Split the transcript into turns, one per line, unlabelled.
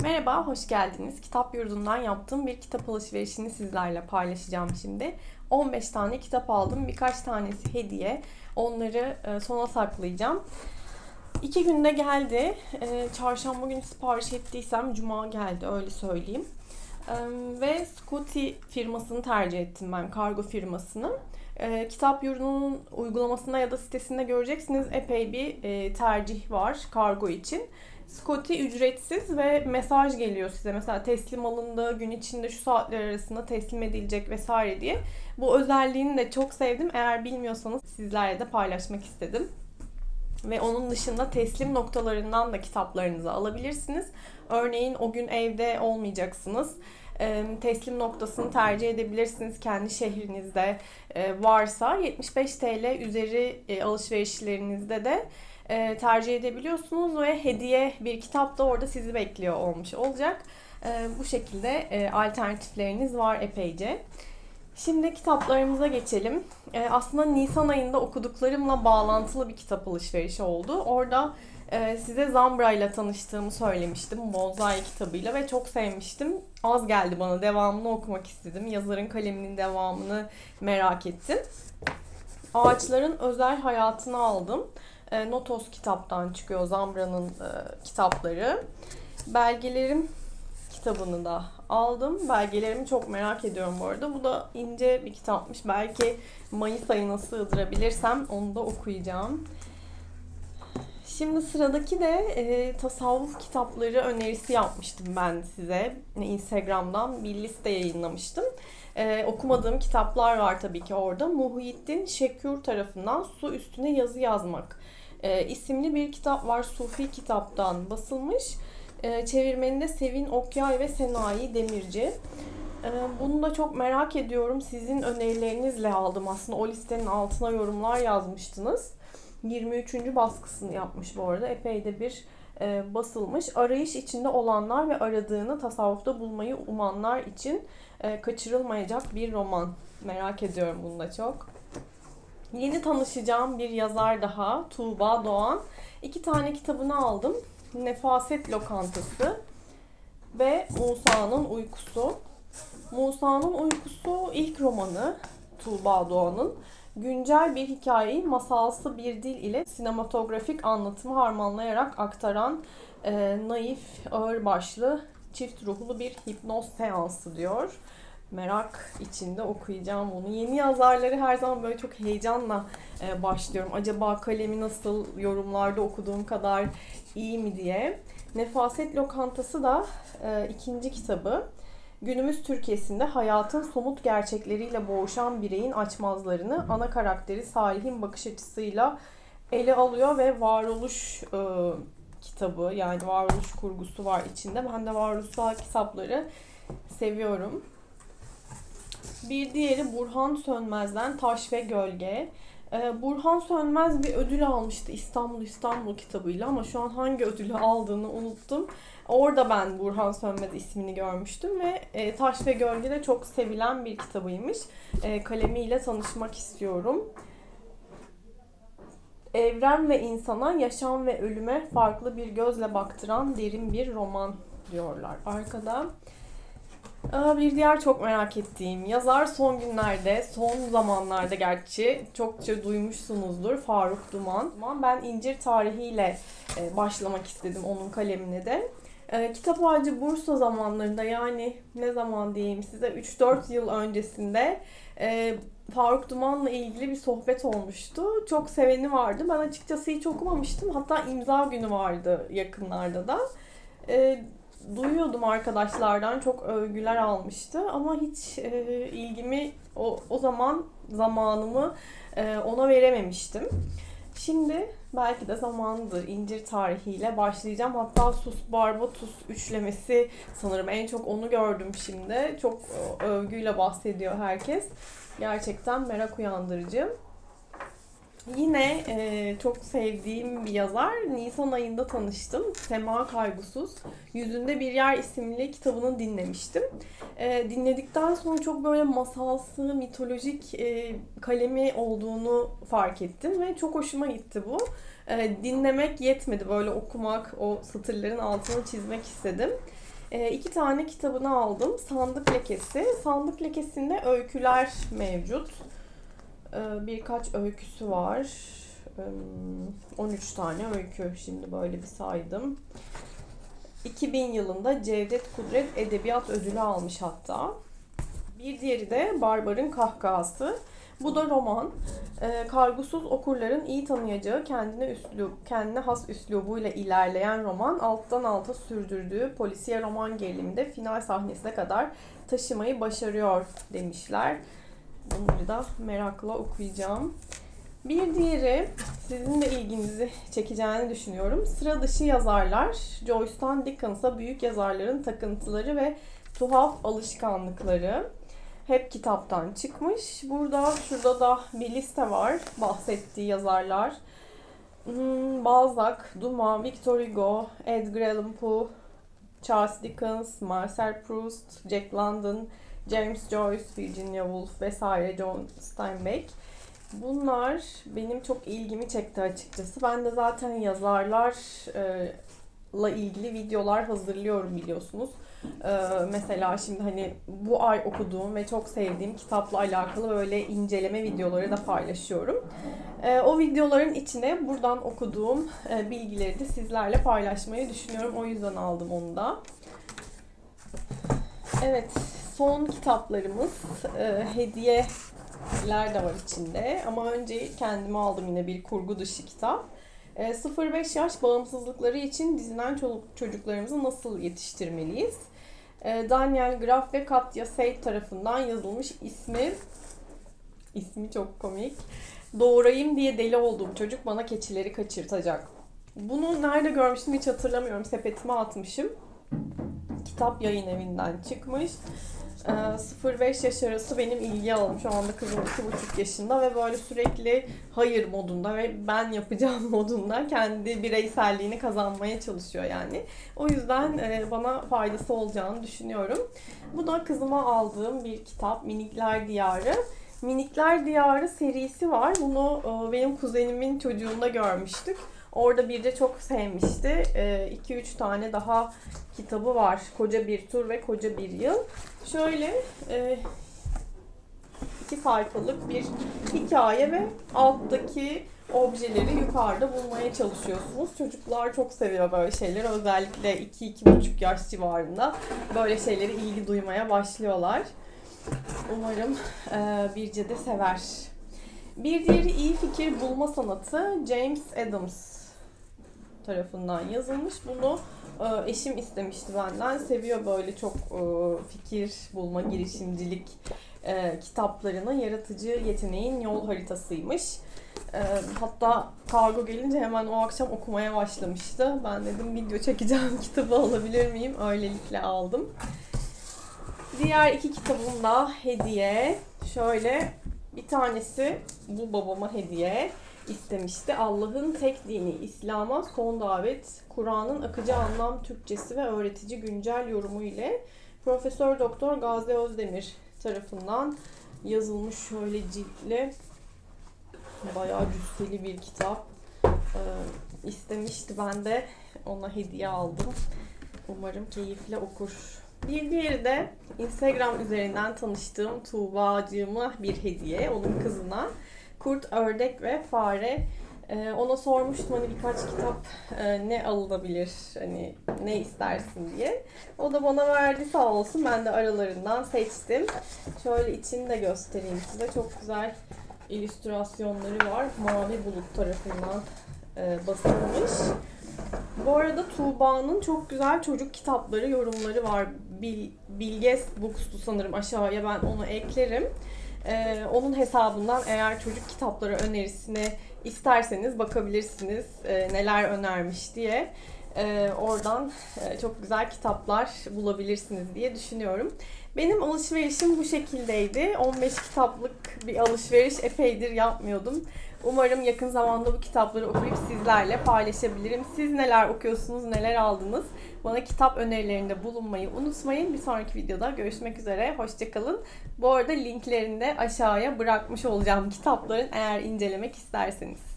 Merhaba, hoş geldiniz. Kitap Yurdu'ndan yaptığım bir kitap alışverişini sizlerle paylaşacağım şimdi. 15 tane kitap aldım. Birkaç tanesi hediye. Onları sona saklayacağım. 2 günde geldi. Çarşamba günü sipariş ettiysem Cuma geldi, öyle söyleyeyim. Ve Scotty firmasını tercih ettim ben, kargo firmasını. Kitap Yurdu'nun uygulamasında ya da sitesinde göreceksiniz, epey bir tercih var kargo için. Scotty ücretsiz ve mesaj geliyor size. Mesela teslim alındığı gün içinde şu saatler arasında teslim edilecek vesaire diye. Bu özelliğini de çok sevdim. Eğer bilmiyorsanız sizlerle de paylaşmak istedim. Ve onun dışında teslim noktalarından da kitaplarınızı alabilirsiniz. Örneğin o gün evde olmayacaksınız. Teslim noktasını tercih edebilirsiniz kendi şehrinizde varsa. 75 TL üzeri alışverişlerinizde de tercih edebiliyorsunuz ve hediye bir kitap da orada sizi bekliyor olmuş olacak. Bu şekilde alternatifleriniz var epeyce. Şimdi kitaplarımıza geçelim. Aslında Nisan ayında okuduklarımla bağlantılı bir kitap alışverişi oldu. Orada size Zambra ile tanıştığımı söylemiştim, Bonsai kitabıyla, ve çok sevmiştim. Az geldi bana, devamını okumak istedim. Yazarın kaleminin devamını merak ettim. Ağaçların Özel Hayatını aldım. Notos kitaptan çıkıyor Zambra'nın kitapları. Belgelerim kitabını da aldım. Belgelerimi çok merak ediyorum bu arada. Bu da ince bir kitapmış. Belki Mayıs ayına sığdırabilirsem onu da okuyacağım. Şimdi sıradaki de tasavvuf kitapları önerisi yapmıştım ben size. Instagram'dan bir liste yayınlamıştım. Okumadığım kitaplar var tabii ki orada. Muhyiddin Şekür tarafından Su Üstüne Yazı Yazmak isimli bir kitap var. Sufi kitaptan basılmış. Çevirmeninde Sevin Okyay ve Senayi Demirci. Bunu da çok merak ediyorum. Sizin önerilerinizle aldım aslında. O listenin altına yorumlar yazmıştınız. 23. baskısını yapmış bu arada. Epey de bir basılmış. Arayış içinde olanlar ve aradığını tasavvufta bulmayı umanlar için kaçırılmayacak bir roman. Merak ediyorum bunu da çok. Yeni tanışacağım bir yazar daha, Tuğba Doğan. 2 tane kitabını aldım. Nefaset Lokantası ve Musa'nın Uykusu. Musa'nın Uykusu ilk romanı Tuğba Doğan'ın. Güncel bir hikayeyi masalsı bir dil ile sinematografik anlatımı harmanlayarak aktaran naif, ağırbaşlı, çift ruhlu bir hipnoz seansı diyor. Merak içinde okuyacağım onu. Yeni yazarları her zaman böyle çok heyecanla başlıyorum. Acaba kalemi nasıl, yorumlarda okuduğum kadar iyi mi diye. Nefaset Lokantası da ikinci kitabı. Günümüz Türkiye'sinde hayatın somut gerçekleriyle boğuşan bireyin açmazlarını ana karakteri Salih'in bakış açısıyla ele alıyor ve varoluş kitabı, yani varoluş kurgusu var içinde. Ben de varoluşsal kitapları seviyorum. Bir diğeri Burhan Sönmez'den Taş ve Gölge. Burhan Sönmez bir ödül almıştı İstanbul kitabıyla, ama şu an hangi ödülü aldığını unuttum. Orada ben Burhan Sönmez ismini görmüştüm ve Taş ve Gölge de çok sevilen bir kitabıymış. Kalemiyle tanışmak istiyorum. Evren ve insana, yaşam ve ölüme farklı bir gözle baktıran derin bir roman diyorlar arkada. Bir diğer çok merak ettiğim yazar, son zamanlarda gerçi çokça duymuşsunuzdur, Faruk Duman. Ben İncir Tarihiyle başlamak istedim onun kalemine de. Kitap Ağacı Bursa zamanlarında, yani ne zaman diyeyim size, 3-4 yıl öncesinde Faruk Duman'la ilgili bir sohbet olmuştu. Çok seveni vardı. Ben açıkçası hiç okumamıştım. Hatta imza günü vardı yakınlarda da. Duyuyordum arkadaşlardan, çok övgüler almıştı ama hiç ilgimi o zaman zamanımı ona verememiştim. Şimdi belki de zamanıdır. İncir Tarihiyle başlayacağım. Hatta Sus Barbatus üçlemesi, sanırım en çok onu gördüm şimdi. Çok övgüyle bahsediyor herkes. Gerçekten merak uyandırıcı. Yine çok sevdiğim bir yazar. Nisan ayında tanıştım. Sema Kaygusuz. Yüzünde Bir Yer isimli kitabını dinlemiştim. Dinledikten sonra çok böyle masalsı, mitolojik kalemi olduğunu fark ettim ve çok hoşuma gitti bu. Dinlemek yetmedi. Böyle okumak, o satırların altını çizmek istedim. 2 tane kitabını aldım. Sandık Lekesi. Sandık Lekesi'nde öyküler mevcut. Birkaç öyküsü var. 13 tane öykü. Şimdi böyle bir saydım. 2000 yılında Cevdet Kudret Edebiyat Ödülü almış hatta. Bir diğeri de Barbar'ın Kahkahası. Bu da roman. Kargusuz okurların iyi tanıyacağı kendine has üslubuyla ilerleyen roman alttan alta sürdürdüğü polisiye roman geriliminde final sahnesine kadar taşımayı başarıyor demişler. Bunları da merakla okuyacağım. Bir diğeri sizin de ilginizi çekeceğini düşünüyorum. Sıra dışı yazarlar. Joyce'tan Dickens'a büyük yazarların takıntıları ve tuhaf alışkanlıkları. Hep kitaptan çıkmış. Şurada da bir liste var bahsettiği yazarlar. Balzac, Dumas, Victor Hugo, Edgar Allan Poe, Charles Dickens, Marcel Proust, Jack London, James Joyce, Virginia Woolf vesaire, John Steinbeck. Bunlar benim çok ilgimi çekti açıkçası. Ben de zaten yazarlarla ilgili videolar hazırlıyorum biliyorsunuz. Mesela şimdi hani bu ay okuduğum ve çok sevdiğim kitapla alakalı böyle inceleme videoları da paylaşıyorum. O videoların içine buradan okuduğum bilgileri de sizlerle paylaşmayı düşünüyorum. O yüzden aldım onu da. Evet, son kitaplarımız hediyeler de var içinde. Ama önce kendime aldım yine bir kurgu dışı kitap. 0-5 yaş bağımsızlıkları için dizinen çocuklarımızı nasıl yetiştirmeliyiz? Daniel Graff ve Katya Seyt tarafından yazılmış. İsmi çok komik. Doğurayım diye deli olduğum çocuk bana keçileri kaçırtacak. Bunu nerede görmüştüm hiç hatırlamıyorum. Sepetime atmışım. Kitap Yayın Evi'nden çıkmış. 0-5 yaş arası benim ilgi alanım. Şu anda kızım 2,5 yaşında ve böyle sürekli hayır modunda ve ben yapacağım modunda kendi bireyselliğini kazanmaya çalışıyor yani. O yüzden bana faydası olacağını düşünüyorum. Bu da kızıma aldığım bir kitap, Minikler Diyarı. Minikler Diyarı serisi var. Bunu benim kuzenimin çocuğunda görmüştük. Orada bir de çok sevmişti. 2-3 tane daha kitabı var. Koca Bir Tur ve Koca Bir Yıl. Şöyle 2 sayfalık bir hikaye ve alttaki objeleri yukarıda bulmaya çalışıyorsunuz. Çocuklar çok seviyor böyle şeyleri. Özellikle 2-2,5 yaş civarında böyle şeylere ilgi duymaya başlıyorlar. Umarım Birce de sever. Bir diğeri iyi fikir bulma sanatı, James Adams tarafından yazılmış. Bunu eşim istemişti benden. Seviyor böyle çok fikir bulma, girişimcilik kitaplarını. Yaratıcı yeteneğin yol haritasıymış. Hatta kargo gelince hemen o akşam okumaya başlamıştı. Ben dedim video çekeceğim, kitabı alabilir miyim? Öylelikle aldım. Diğer 2 kitabım da hediye. Şöyle bir tanesi bu babama hediye istemişti. Allah'ın Tek Dini, İslam'a Son Davet, Kur'an'ın akıcı anlam Türkçesi ve öğretici güncel yorumu ile Profesör Doktor Gazi Özdemir tarafından yazılmış şöyle ciltli bayağı cüsseli bir kitap. İstemişti, ben de ona hediye aldım. Umarım keyifle okur. Bir diğeri de Instagram üzerinden tanıştığım Tuğba'cığıma bir hediye, onun kızına. Kurt, Ördek ve Fare. Ona sormuştum hani birkaç kitap ne alınabilir, hani ne istersin diye. O da bana verdi sağ olsun. Ben de aralarından seçtim. Şöyle içini de göstereyim size. Çok güzel illüstrasyonları var. Mavi Bulut tarafından basılmış. Bu arada Tuğba'nın çok güzel çocuk kitapları, yorumları var. Bilges Books'tu sanırım, aşağıya ben onu eklerim. Onun hesabından eğer çocuk kitapları önerisini isterseniz bakabilirsiniz neler önermiş diye. Oradan çok güzel kitaplar bulabilirsiniz diye düşünüyorum. Benim alışverişim bu şekildeydi. 15 kitaplık bir alışveriş epeydir yapmıyordum. Umarım yakın zamanda bu kitapları okuyup sizlerle paylaşabilirim. Siz neler okuyorsunuz, neler aldınız? Bana kitap önerilerinde bulunmayı unutmayın. Bir sonraki videoda görüşmek üzere. Hoşça kalın. Bu arada linklerini de aşağıya bırakmış olacağım kitapların, eğer incelemek isterseniz.